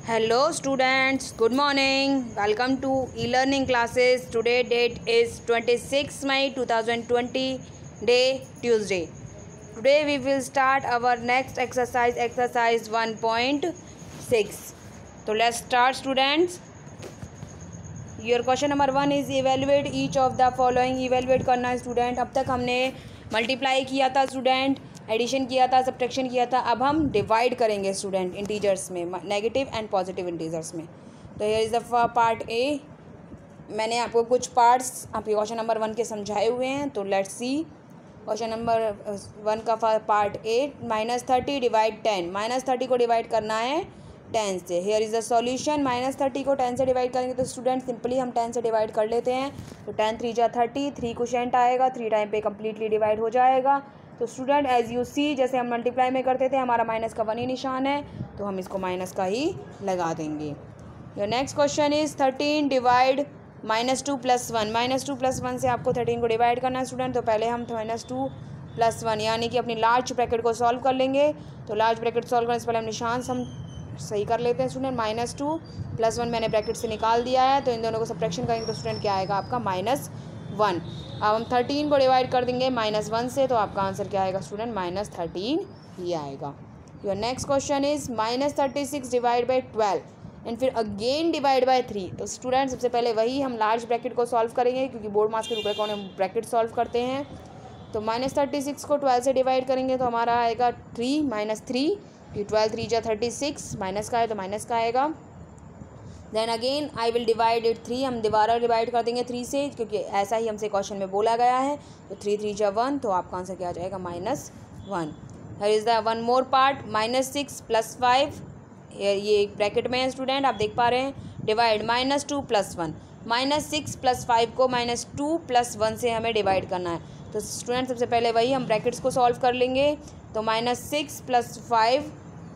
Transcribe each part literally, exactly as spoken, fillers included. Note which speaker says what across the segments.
Speaker 1: Hello students, good morning. Welcome to e-learning classes. Today date is twenty-sixth May two thousand twenty, day Tuesday. Today we will start our next exercise, exercise one point six. So let's start students. Your question number one is evaluate each of the following. Evaluate करना है student. अब तक हमने multiply किया था student, addition किया था, subtraction किया था. अब हम डिवाइड करेंगे स्टूडेंट इंटीजर्स में, नेगेटिव एंड पॉजिटिव इंटीजर्स में. तो here is the part A. मैंने आपको कुछ पार्ट्स आपके क्वेश्चन नंबर वन के समझाए हुए हैं. तो let's see question number one का part A. Minus thirty divide ten. Minus thirty को डिवाइड करना है टेन से. Here is the solution. Minus thirty को टेन से डिवाइड करेंगे तो स्टूडेंट सिंपली हम टेन से डिवाइड कर लेते हैं. तो टेन थ्री जा थर्टी, थ्री क्वोशेंट आएगा, थ्री टाइम पे कम्प्लीटली डिवाइड हो जाएगा. तो स्टूडेंट एज यू सी, जैसे हम मल्टीप्लाई में करते थे, हमारा माइनस का वन ही निशान है, तो हम इसको माइनस का ही लगा देंगे. Your next question is thirteen divide minus two plus one. Minus two plus one से आपको थर्टीन को डिवाइड करना है स्टूडेंट. तो पहले हम माइनस टू प्लस वन यानी कि अपनी लार्ज ब्रैकेट को सॉल्व कर लेंगे. तो लार्ज ब्रैकेट सॉल्व करने से पहले हम निशान हम सही कर लेते हैं student. Minus two plus one मैंने ब्रैकेट से निकाल दिया है. तो इन दोनों को सब्ट्रैक्शन करेंगे तो स्टूडेंट क्या आएगा आपका माइनस वन. अब हम थर्टीन को डिवाइड कर देंगे माइनस वन से, तो आपका आंसर क्या आएगा स्टूडेंट माइनस थर्टीन ही आएगा. Your next question is minus thirty six divide by twelve and फिर अगेन डिवाइड बाई थ्री. तो स्टूडेंट सबसे पहले वही हम लार्ज ब्रैकेट को सॉल्व करेंगे, क्योंकि बोर्ड मार्क्स के रूप में हम ब्रैकेट सॉल्व करते हैं. तो माइनस थर्टी सिक्स को ट्वेल्व से डिवाइड करेंगे तो हमारा आएगा three minus three. Twelve three जा थर्टी सिक्स, माइनस का है तो माइनस का आएगा. Then again I will divide it three. हम दोबारा डिवाइड कर देंगे थ्री से, क्योंकि ऐसा ही हमसे क्वेश्चन में बोला गया है. तो थ्री थ्री जा वन, तो आपका आंसर क्या आ जाएगा minus one. Here is the one more part. Minus six plus five, ये एक ब्रैकेट में है स्टूडेंट, आप देख पा रहे हैं. Divide minus two plus one. Minus six plus five को माइनस टू प्लस वन से हमें डिवाइड करना है. तो स्टूडेंट सबसे पहले वही हम ब्रैकेट्स को सॉल्व कर लेंगे. तो minus six plus five,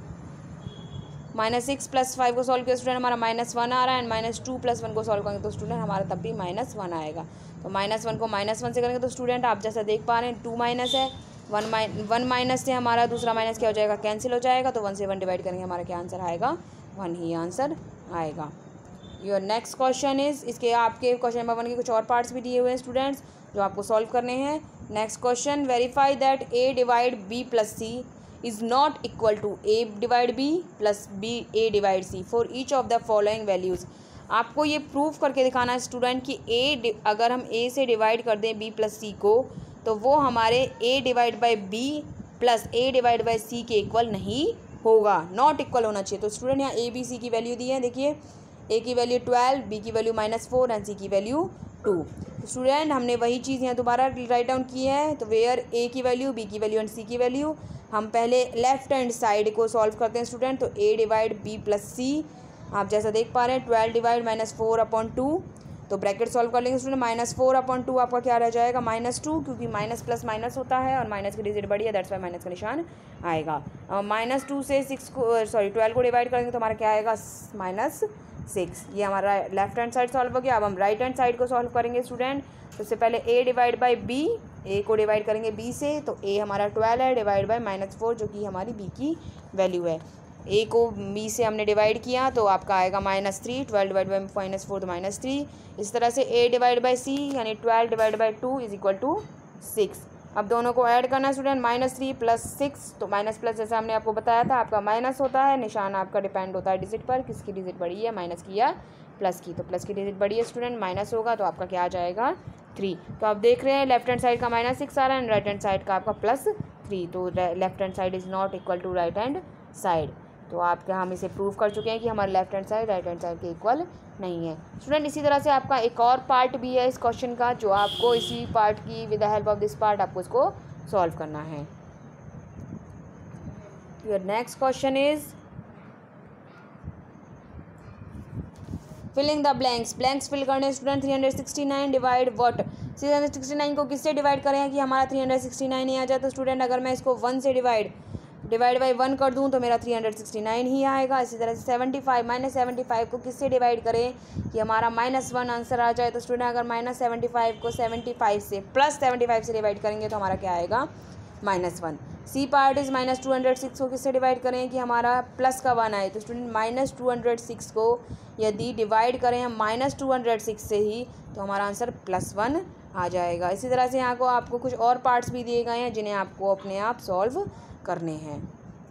Speaker 1: minus six plus five को सॉल्व किया स्टूडेंट हमारा माइनस वन आ रहा है. And minus two plus one को सॉल्व करेंगे तो स्टूडेंट हमारा तब भी माइनस वन आएगा. तो माइनस वन को माइनस वन से करेंगे तो स्टूडेंट आप जैसा देख पा रहे हैं टू माइनस है, वन माइन वन माइनस से हमारा दूसरा माइनस क्या हो जाएगा, कैंसिल हो जाएगा. तो वन से वन डिवाइड करेंगे हमारा क्या आंसर आएगा, वन ही आंसर आएगा. योर नेक्स्ट क्वेश्चन इज, इसके आपके क्वेश्चन नंबर वन के कुछ और पार्ट्स भी दिए हुए हैं स्टूडेंट्स जो आपको सॉल्व करने हैं. Next question, verify that A divide B plus C is not equal to a divide b plus b a divide c for each of the following values. आपको ये प्रूव करके दिखाना है स्टूडेंट कि a अगर हम a से divide कर दें b प्लस c को, तो वो हमारे a divide by b plus a divide by c के इक्वल नहीं होगा, नॉट इक्वल होना चाहिए. तो स्टूडेंट यहाँ a b c की वैल्यू दी है, देखिए a की वैल्यू ट्वेल्व, b की value minus four and c की वैल्यू टू. स्टूडेंट हमने वही चीज़ यहाँ दोबारा राइट डाउन की है. तो वेयर a की वैल्यू, b की वैल्यू एंड c की वैल्यू, हम पहले लेफ्ट हैंड साइड को सॉल्व करते हैं स्टूडेंट. तो a divide b plus C, आप जैसा देख पा रहे हैं twelve divide minus four upon two. तो ब्रैकेट सॉल्व कर लेंगे student. Minus four upon two आपका क्या रह जाएगा माइनस टू, क्योंकि माइनस प्लस माइनस होता है और माइनस की डिजिट बड़ी है, दैट्स वाई माइनस का निशान आएगा. माइनस टू से सिक्स को सॉरी ट्वेल्व को डिवाइड करेंगे तो हमारा क्या आएगा माइनस सिक्स. ये हमारा लेफ्ट हैंड साइड सॉल्व हो गया. अब हम राइट हैंड साइड को सॉल्व करेंगे स्टूडेंट. सबसे पहले a divide by b, a को डिवाइड करेंगे b से. तो a हमारा ट्वेल्व है डिवाइड बाई माइनस फोर, जो कि हमारी b की वैल्यू है. a को b से हमने डिवाइड किया तो आपका आएगा minus three. Twelve divide by minus four तो माइनस थ्री. इस तरह से a डिवाइड बाई c यानी twelve divide by two is equal to six. अब दोनों को ऐड करना है student. Minus three plus six, तो माइनस प्लस जैसे हमने आपको बताया था आपका माइनस होता है, निशान आपका डिपेंड होता है डिजिट पर, किसकी डिजिट बड़ी है, माइनस की या प्लस की. तो प्लस की डिजिट बड़ी है स्टूडेंट, माइनस होगा तो आपका क्या आ जाएगा थ्री. तो आप देख रहे हैं लेफ्ट हैंड साइड का माइनस सिक्स आ रहा है एंड राइट हैंड साइड का आपका प्लस थ्री. तो left hand side is not equal to right hand side. तो आपके हम इसे प्रूव कर चुके हैं कि हमारे left hand side right hand side के इक्वल नहीं है स्टूडेंट. इसी तरह से आपका एक और पार्ट भी है इस क्वेश्चन का, जो आपको इसी पार्ट की with the help of this part आपको इसको सॉल्व करना है. Your next question is filling the blanks. Blanks fill करने student. Three hundred sixty nine divide what. Three hundred sixty nine को किससे डिवाइड करें कि हमारा थ्री हंड्रेड सिक्सटी नाइन ही आ जाए. तो स्टूडेंट अगर मैं इसको वन से डिवाइड डिवाइड बाई वन कर दूं तो मेरा थ्री हंड्रेड सिक्सटी नाइन ही आएगा. इसी तरह से seventy five minus seventy five को किससे डिवाइड करें कि हमारा माइनस वन आंसर आ जाए. तो स्टूडेंट अगर माइनस सेवेंटी फाइव को सेवेंटी फाइव से प्लस सेवेंटी फाइव से डिवाइड करेंगे तो हमारा क्या आएगा minus one. C part is minus two hundred six को किससे डिवाइड करें कि हमारा प्लस का वन आए। तो student minus two hundred six को यदि डिवाइड करें हम माइनस टू हंड्रेड सिक्स से ही तो हमारा आंसर प्लस वन आ जाएगा। इसी तरह से यहाँ को आपको कुछ और पार्ट्स भी दिए गए हैं जिन्हें आपको अपने आप सॉल्व करने हैं।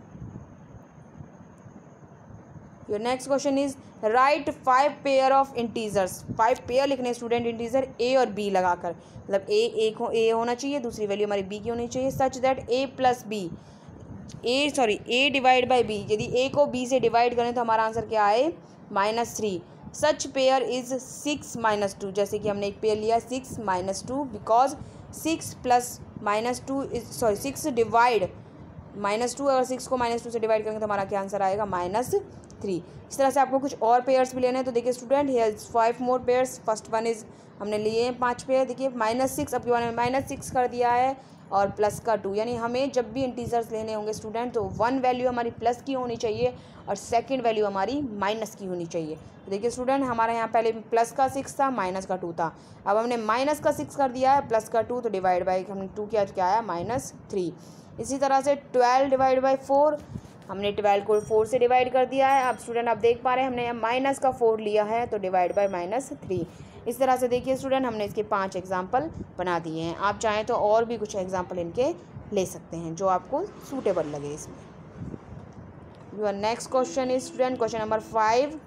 Speaker 1: Your next question is write five pair of integers. Five pair लिखने स्टूडेंट इंटीजर ए और बी लगाकर, मतलब ए एक हो ए होना चाहिए, दूसरी वैल्यू हमारी बी की होनी चाहिए, such that A plus B A sorry A divide by B. यदि ए को बी से डिवाइड करें तो हमारा आंसर क्या आए minus three. Such pair is six minus two, जैसे कि हमने एक पेयर लिया six minus two, because six plus minus two is sorry six divide minus two, अगर सिक्स को माइनस टू से डिवाइड करेंगे तो हमारा क्या आंसर आएगा माइनस थ्री। इस तरह से आपको कुछ और पेयर्स भी लेने हैं। तो देखिए student here five more pairs. First one is हमने लिए हैं पाँच पेयर। देखिए माइनस सिक्स अब के बारे में माइनस सिक्स कर दिया है और प्लस का टू, यानी हमें जब भी इंटीजर्स लेने होंगे स्टूडेंट तो वन वैल्यू हमारी प्लस की होनी चाहिए और सेकंड वैल्यू हमारी माइनस की होनी चाहिए। तो देखिए स्टूडेंट हमारे यहाँ पहले प्लस का सिक्स था, माइनस का टू था, अब हमने माइनस का सिक्स कर दिया है, प्लस का टू, तो डिवाइड बाई हमने टू किया क्या आया माइनस थ्री। इसी तरह से ट्वेल्व डिवाइड बाई फोर, हमने ट्वेल्व को फोर से डिवाइड कर दिया है। अब स्टूडेंट आप देख पा रहे हैं हमने माइनस का फोर लिया है तो डिवाइड बाई माइनस थ्री। इस तरह से देखिए स्टूडेंट हमने इसके पांच एग्जाम्पल बना दिए हैं। आप चाहें तो और भी कुछ एग्जाम्पल इनके ले सकते हैं जो आपको सूटेबल लगे इसमें। Your next question is student question number five.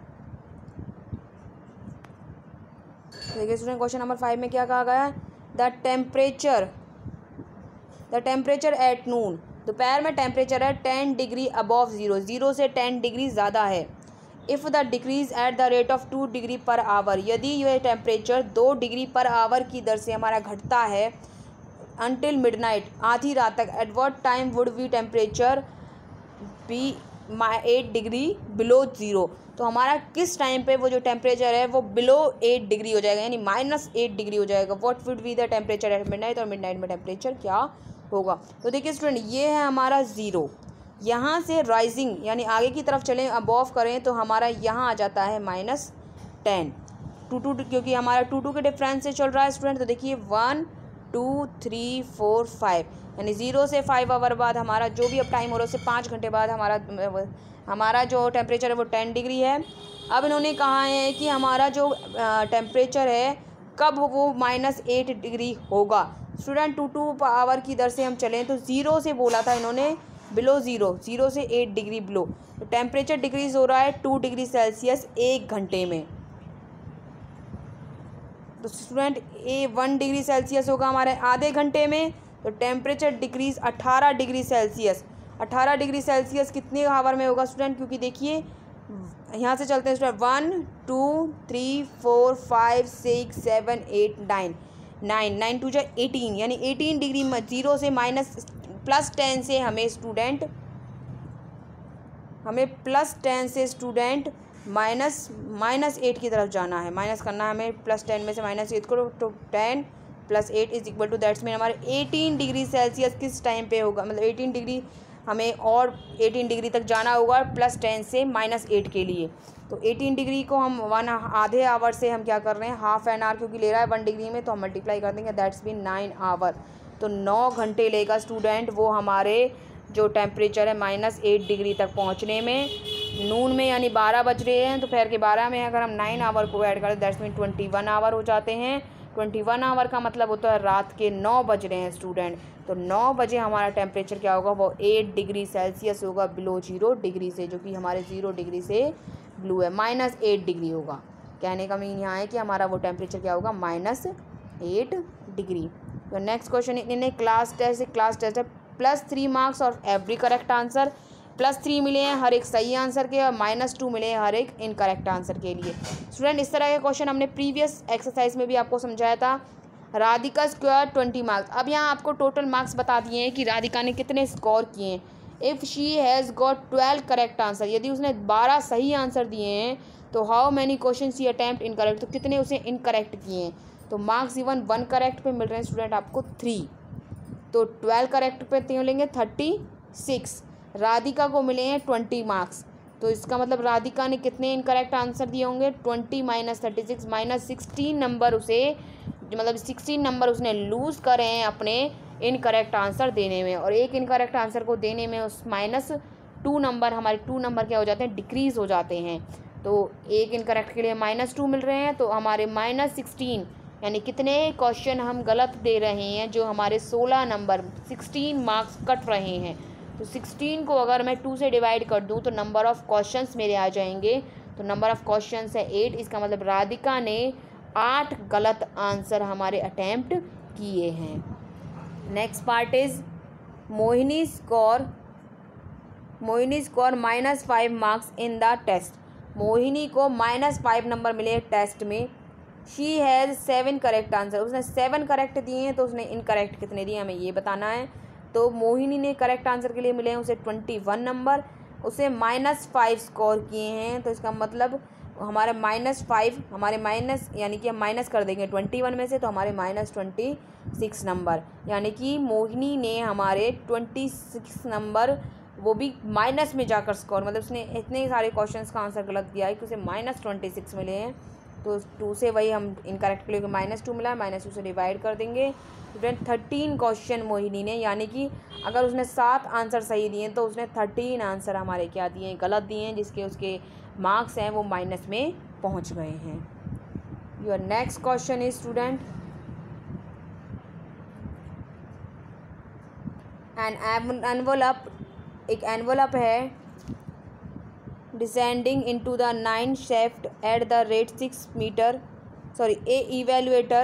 Speaker 1: देखिए स्टूडेंट क्वेश्चन नंबर फाइव में क्या कहा गया है, the temperature the temperature at noon, दोपहर में टेम्परेचर है ten degree above zero, zero से टेन डिग्री ज़्यादा है। If the decrease at the rate of two degree per hour, यदि यह टेम्परेचर दो डिग्री पर आवर की दर से हमारा घटता है अनटिल मिडनाइट, आधी रात तक, at what time would we temperature be at degree below zero, तो हमारा किस टाइम पे वो जो टेम्परेचर है वो बिलो एट डिग्री हो जाएगा, यानी माइनस एट डिग्री हो जाएगा। What would be the temperature at midnight, और मिडनाइट में टेम्परेचर क्या होगा। तो देखिए स्टूडेंट ये है हमारा ज़ीरो, यहाँ से राइजिंग यानी आगे की तरफ चलें अबव करें तो हमारा यहाँ आ जाता है माइनस टेन, टू टू क्योंकि हमारा टू टू के डिफरेंस से चल रहा है स्टूडेंट। तो देखिए one two three four five, यानी ज़ीरो से फाइव आवर बाद हमारा जो भी अब टाइम हो रहा है उससे पाँच घंटे बाद हमारा हमारा जो टेम्परेचर है वो टेन डिग्री है। अब इन्होंने कहा है कि हमारा जो टेम्परेचर है कब वो माइनस एट डिग्री होगा। स्टूडेंट टू टू आवर की दर से हम चलें तो ज़ीरो से बोला था इन्होंने बिलो ज़ीरो, ज़ीरो से एट डिग्री बिलो, तो टेम्परेचर डिक्रीज़ हो रहा है टू डिग्री सेल्सियस एक घंटे में। तो स्टूडेंट ए वन डिग्री सेल्सियस होगा हमारे आधे घंटे में, तो टेम्परेचर डिक्रीज़ अठारह डिग्री सेल्सियस, अठारह डिग्री सेल्सियस कितने आवर में होगा स्टूडेंट, क्योंकि देखिए यहाँ से चलते हैं student one two three four five six seven eight nine, nine nine two जा एटीन, यानी एटीन डिग्री में ज़ीरो से माइनस प्लस टेन से हमें स्टूडेंट हमें प्लस टेन से स्टूडेंट माइनस माइनस एट की तरफ जाना है, माइनस करना है हमें प्लस टेन में से माइनस एट को, तो ten plus eight is equal to that's mean हमारे एटीन डिग्री सेल्सियस किस टाइम पे होगा, मतलब एटीन डिग्री हमें और एटीन डिग्री तक जाना होगा प्लस टेन से माइनस एट के लिए। तो एटीन डिग्री को हम वन आधे आवर से हम क्या कर रहे हैं हाफ एन आवर, क्योंकि ले रहा है वन डिग्री में तो हम मल्टीप्लाई कर देंगे, दैट्स मीन नाइन आवर, तो नौ घंटे लेगा स्टूडेंट वो हमारे जो टेम्परेचर है माइनस एट डिग्री तक पहुंचने में। नून में यानी बारह बज रहे हैं, दोपहर के बारह में अगर हम नाइन आवर को ऐड करें that's mean twenty one hour हो जाते हैं। ट्वेंटी वन आवर का मतलब होता है रात के नौ बज रहे हैं स्टूडेंट, तो नौ बजे हमारा टेम्परेचर क्या होगा वो एट डिग्री सेल्सियस होगा बिलो जीरो डिग्री से, जो कि हमारे ज़ीरो डिग्री से ब्लू है, माइनस एट डिग्री होगा। कहने का मीन यहाँ है कि हमारा वो टेम्परेचर क्या होगा माइनस एट डिग्री। तो नेक्स्ट क्वेश्चन इन्हें क्लास टेस्ट क्लास टेस्ट है प्लस थ्री मार्क्स और every correct answer, plus three मिले हैं हर एक सही आंसर के और माइनस टू मिले हैं हर एक इनकरेक्ट आंसर के लिए। स्टूडेंट इस तरह के क्वेश्चन हमने प्रीवियस एक्सरसाइज में भी आपको समझाया था। राधिका स्क्वायर ट्वेंटी मार्क्स, अब यहाँ आपको टोटल मार्क्स बता दिए हैं कि राधिका ने कितने स्कोर किए हैं। If she has got twelve correct answer, यदि उसने बारह सही आंसर दिए हैं तो how many question she attempt incorrect, तो कितने उसे इनकरेक्ट किए हैं। तो मार्क्स इवन वन करेक्ट पे मिल रहे हैं स्टूडेंट आपको थ्री, तो ट्वेल्व करेक्ट पे तीन मिलेंगे थर्टी सिक्स, राधिका को मिले हैं ट्वेंटी मार्क्स, तो इसका मतलब राधिका ने कितने इनकरेक्ट आंसर दिए होंगे twenty minus thirty six minus sixteen number उसे मतलब सिक्सटीन नंबर उसने लूज़ करे हैं अपने इनकरेक्ट आंसर देने में, और एक इनकरेक्ट आंसर को देने में उस माइनस टू नंबर, हमारे टू नंबर क्या हो जाते हैं, डिक्रीज़ हो जाते हैं। तो एक इनकरेक्ट के लिए माइनस टू मिल रहे हैं, तो हमारे माइनस सिक्सटीन, यानी कितने क्वेश्चन हम गलत दे रहे हैं, जो हमारे सोलह नंबर सिक्सटीन मार्क्स कट रहे हैं। तो सिक्सटीन को अगर मैं टू से डिवाइड कर दूं तो नंबर ऑफ़ क्वेश्चंस मेरे आ जाएंगे। तो नंबर ऑफ़ क्वेश्चंस है एट, इसका मतलब राधिका ने आठ गलत आंसर हमारे अटैम्प्ट किए हैं। Next part is Mohini score Mohini score minus five marks in the test. Mohini को माइनस फाइव नंबर मिले टेस्ट में। She has seven correct answer, उसने सेवन करेक्ट दिए हैं, तो उसने इनकरेक्ट कितने दिए हमें ये बताना है। तो मोहिनी ने करेक्ट आंसर के लिए मिले हैं उसे ट्वेंटी वन नंबर, उसे माइनस फाइव स्कोर किए हैं। तो इसका मतलब हमारे माइनस फाइव, हमारे माइनस यानी कि हम माइनस कर देंगे ट्वेंटी वन में से, तो हमारे माइनस ट्वेंटी सिक्स नंबर, यानी कि मोहिनी ने हमारे ट्वेंटी सिक्स नंबर वो भी माइनस में जाकर स्कोर, मतलब उसने इतने सारे क्वेश्चंस का आंसर गलत दिया है कि उसे माइनस ट्वेंटी सिक्स मिले हैं। तो टू से वही हम इनकरेक्ट के लिए माइनस टू मिला, माइनस टू से डिवाइड कर देंगे। स्टूडेंट थर्टीन क्वेश्चन मोहिनी ने, यानी कि अगर उसने सात आंसर सही दिए तो उसने थर्टीन आंसर हमारे क्या दिए हैं, गलत दिए हैं, जिसके उसके मार्क्स हैं वो माइनस में पहुंच गए हैं। Your next question is student, an envelope, एक एनवलप है descending into the nine shaft at the rate six meter, sorry, a evaluator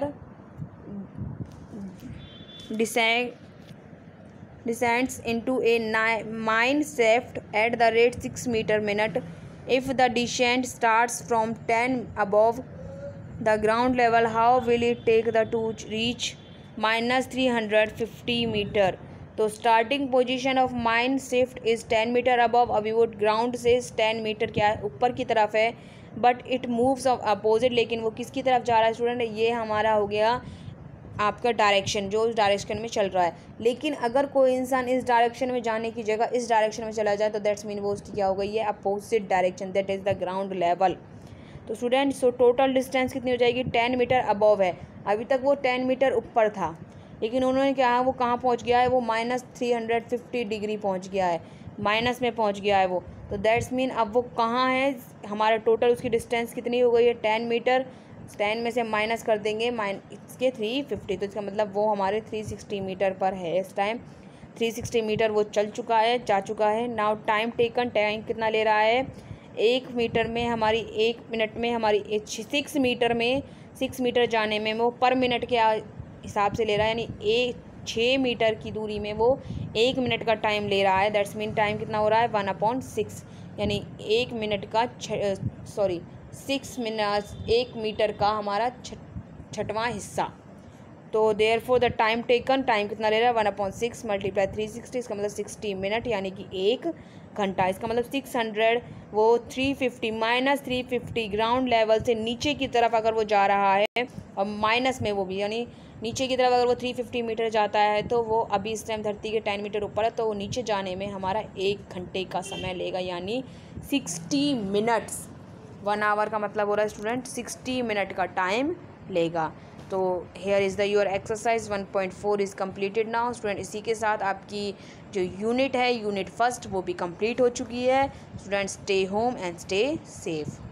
Speaker 1: descend descends into a nine shaft at the rate six meter minute. If the descent starts from ten above the ground level, how will it take the to reach minus three hundred fifty meter? तो starting position of mine shift is ten metre above, अभी वो ground से ten metre क्या ऊपर की तरफ है, but it moves of opposite, लेकिन वो किसकी तरफ जा रहा है स्टूडेंट, ये हमारा हो गया आपका डायरेक्शन, जो उस डायरेक्शन में चल रहा है। लेकिन अगर कोई इंसान इस डायरेक्शन में जाने की जगह इस डायरेक्शन में चला जाए तो दैट्स मीन वो उसकी क्या हो गई है, opposite direction, that is the ground level. तो स्टूडेंट सो टोटल डिस्टेंस कितनी हो जाएगी, टेन मीटर अबव है, अभी तक वो टेन मीटर ऊपर था, लेकिन उन्होंने क्या, वो कहाँ पहुँच गया है, वो minus three hundred fifty degree पहुँच गया है, माइनस में पहुँच गया है वो। तो दैट्स मीन अब वो कहाँ है, हमारा टोटल उसकी डिस्टेंस कितनी हो गई है, टेन मीटर, टेन में से माइनस कर देंगे माइन इसके थ्री फिफ्टी, तो इसका मतलब वो हमारे थ्री सिक्सटी मीटर पर है इस टाइम, थ्री सिक्सटी मीटर वो चल चुका है, जा चुका है। नाउ टाइम टेकन, टाइम कितना ले रहा है, एक मीटर में हमारी, एक मिनट में हमारी, सिक्स मीटर में, सिक्स मीटर जाने में वो पर मिनट के हिसाब से ले रहा है, यानी एक छः मीटर की दूरी में वो एक मिनट का टाइम ले रहा है। दैट्स मीन टाइम कितना हो रहा है, वन अपॉइंट सिक्स, यानी एक मिनट का सॉरी सिक्स मिनट, एक मीटर का हमारा छठवां हिस्सा। तो therefore the time taken, time कितना ले रहा है, one point six multiply three sixty, इसका मतलब सिक्सटी मिनट, यानी कि एक घंटा। इसका मतलब सिक्स हंड्रेड वो three fifty minus three fifty ground level से नीचे की तरफ अगर वो जा रहा है, और माइनस में वो भी, यानी नीचे की तरफ अगर वो थ्री फिफ्टी मीटर जाता है, तो वो अभी इस टाइम धरती के टेन मीटर ऊपर है, तो वो नीचे जाने में हमारा एक घंटे का समय लेगा, यानी सिक्सटी मिनट्स। वन आवर का मतलब हो रहा है स्टूडेंट सिक्सटी मिनट का टाइम लेगा। तो here is the your exercise one point four is completed now student. इसी के साथ आपकी जो यूनिट है, यूनिट फर्स्ट, वो भी कंप्लीट हो चुकी है। Student stay home and stay safe.